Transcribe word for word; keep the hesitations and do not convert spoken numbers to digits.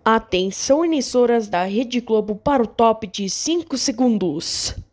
Atenção, emissoras da Rede Globo, para o top de cinco segundos.